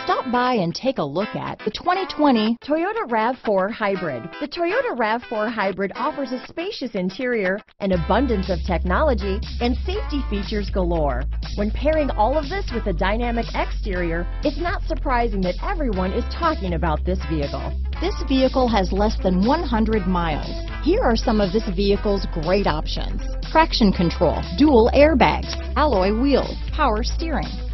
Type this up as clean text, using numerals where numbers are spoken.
Stop by and take a look at the 2020 Toyota RAV4 Hybrid. The Toyota RAV4 Hybrid offers a spacious interior, an abundance of technology, and safety features galore. When pairing all of this with a dynamic exterior, it's not surprising that everyone is talking about this vehicle. This vehicle has less than 100 miles. Here are some of this vehicle's great options: traction control, dual airbags, alloy wheels, power steering,